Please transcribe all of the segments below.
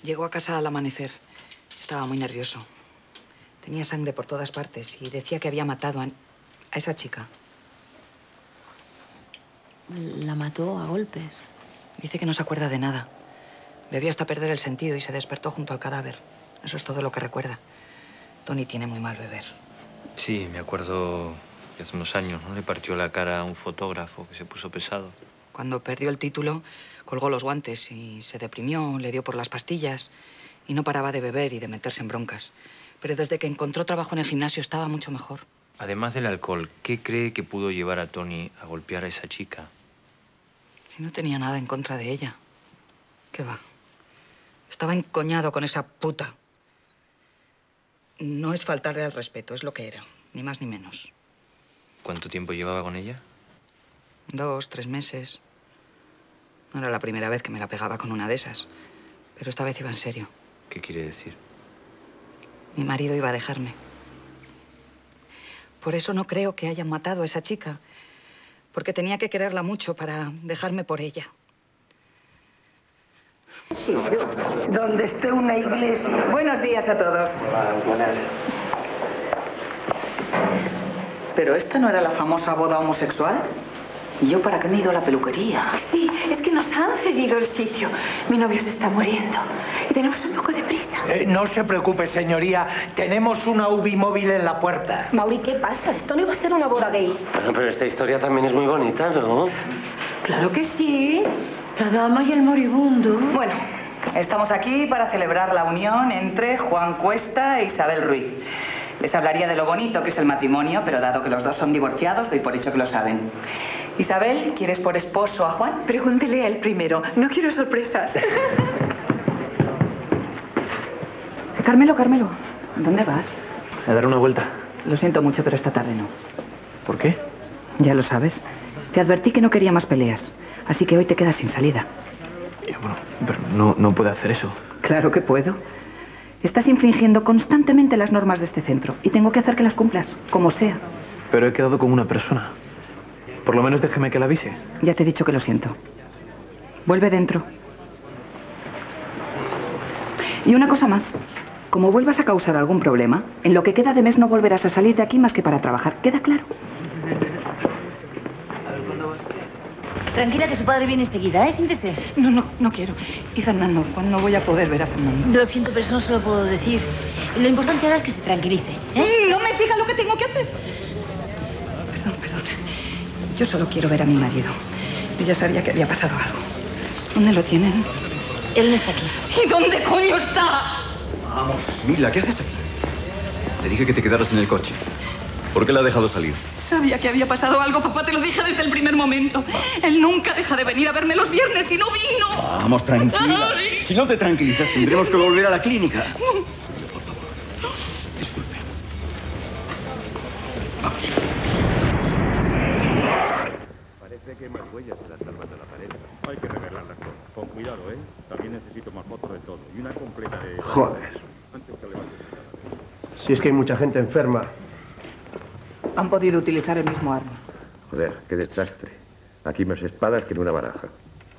Llegó a casa al amanecer. Estaba muy nervioso. Tenía sangre por todas partes y decía que había matado a esa chica. ¿La mató a golpes? Dice que no se acuerda de nada. Bebió hasta perder el sentido y se despertó junto al cadáver. Eso es todo lo que recuerda. Tony tiene muy mal beber. Sí, me acuerdo que hace unos años, ¿no? Le partió la cara a un fotógrafo que se puso pesado. Cuando perdió el título, colgó los guantes y se deprimió, le dio por las pastillas y no paraba de beber y de meterse en broncas. Pero desde que encontró trabajo en el gimnasio estaba mucho mejor. Además del alcohol, ¿qué cree que pudo llevar a Tony a golpear a esa chica? Si no tenía nada en contra de ella. ¿Qué va? Estaba encoñado con esa puta. No es faltarle al respeto, es lo que era. Ni más ni menos. ¿Cuánto tiempo llevaba con ella? 2, 3 meses. No era la primera vez que me la pegaba con una de esas. Pero esta vez iba en serio. ¿Qué quiere decir? Mi marido iba a dejarme. Por eso no creo que hayan matado a esa chica. Porque tenía que quererla mucho para dejarme por ella. Donde esté una iglesia. Buenos días a todos. Buenas. ¿Pero esta no era la famosa boda homosexual? ¿Y yo para qué me he ido a la peluquería? Sí, es que nos han cedido el sitio. Mi novio se está muriendo y tenemos un poco de prisa. No se preocupe, señoría. Tenemos una UBI móvil en la puerta. Mauri, ¿qué pasa? Esto no iba a ser una boda gay. Bueno, pero esta historia también es muy bonita, ¿no? Claro que sí. La dama y el moribundo. Bueno, estamos aquí para celebrar la unión entre Juan Cuesta e Isabel Ruiz. Les hablaría de lo bonito que es el matrimonio, pero dado que los dos son divorciados, doy por hecho que lo saben. Isabel, ¿quieres por esposo a Juan? Pregúntele a él primero. No quiero sorpresas. Carmelo, ¿dónde vas? A dar una vuelta. Lo siento mucho, pero esta tarde no. ¿Por qué? Ya lo sabes. Te advertí que no quería más peleas. Así que hoy te quedas sin salida. Bueno, pero no puedo hacer eso. Claro que puedo. Estás infringiendo constantemente las normas de este centro y tengo que hacer que las cumplas, como sea. Pero he quedado con una persona. Por lo menos déjeme que la avise. Ya te he dicho que lo siento. Vuelve dentro. Y una cosa más. Como vuelvas a causar algún problema, en lo que queda de mes no volverás a salir de aquí más que para trabajar. ¿Queda claro? Tranquila, que su padre viene enseguida, ¿eh? Siéntese. No quiero. Y Fernando, ¿cuándo voy a poder ver a Fernando? Lo siento, pero eso no se lo puedo decir. Lo importante ahora es que se tranquilice, ¿eh? No me diga lo que tengo que hacer. Perdón. Yo solo quiero ver a mi marido. Yo ya sabía que había pasado algo. ¿Dónde lo tienen? Él no está aquí. ¿Y dónde coño está? Vamos, Mila, ¿qué haces aquí? Te dije que te quedaras en el coche. ¿Por qué la ha dejado salir? Sabía que había pasado algo, papá, te lo dije desde el primer momento. Él nunca deja de venir a verme los viernes y no vino. Vamos, tranquila. Ay. Si no te tranquilizas, tendremos que volver a la clínica. Disculpe. Vamos. Parece que hay más huellas en las armas de la pared. Hay que revelarlas todas. Con cuidado, ¿eh? También necesito más fotos de todo. Y una completa de... Joder. Antes que levantes el cadáver. Si es que hay mucha gente enferma. Han podido utilizar el mismo arma. Joder, qué desastre. Aquí más espadas que en una baraja.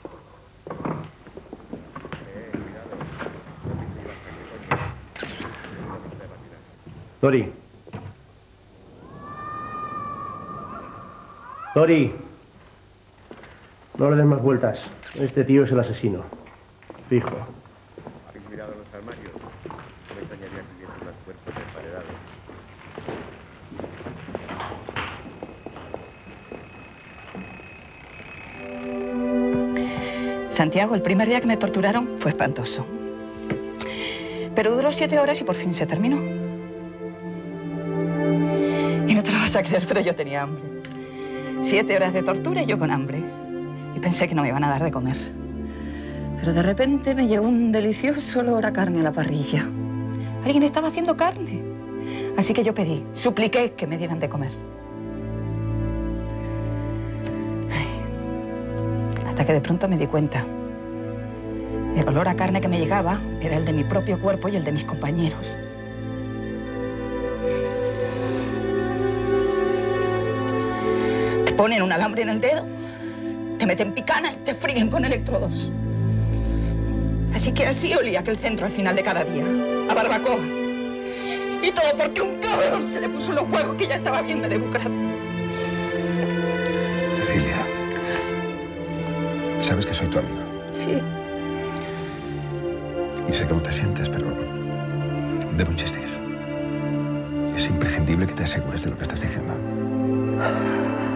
Tori. Tori. No le des más vueltas. Este tío es el asesino. Fijo. ¿Habéis mirado los armarios? No me extrañaría que hubiese más cuerpos emparedados. Santiago, el primer día que me torturaron fue espantoso. Pero duró 7 horas y por fin se terminó. Y no te lo vas a creer, pero yo tenía hambre. 7 horas de tortura y yo con hambre. Y pensé que no me iban a dar de comer. Pero de repente me llegó un delicioso olor a carne a la parrilla. Alguien estaba haciendo carne. Así que yo pedí, supliqué que me dieran de comer. Hasta que de pronto me di cuenta. El olor a carne que me llegaba era el de mi propio cuerpo y el de mis compañeros. Te ponen un alambre en el dedo, te meten picana y te fríen con electrodos. Así que así olía aquel centro al final de cada día, a barbacoa. Y todo porque un cabrón se le puso los huevos que ya estaba bien de democracia. Cecilia, sabes que soy tu amigo. Sí. Y sé cómo te sientes, pero debo insistir. Es imprescindible que te asegures de lo que estás diciendo.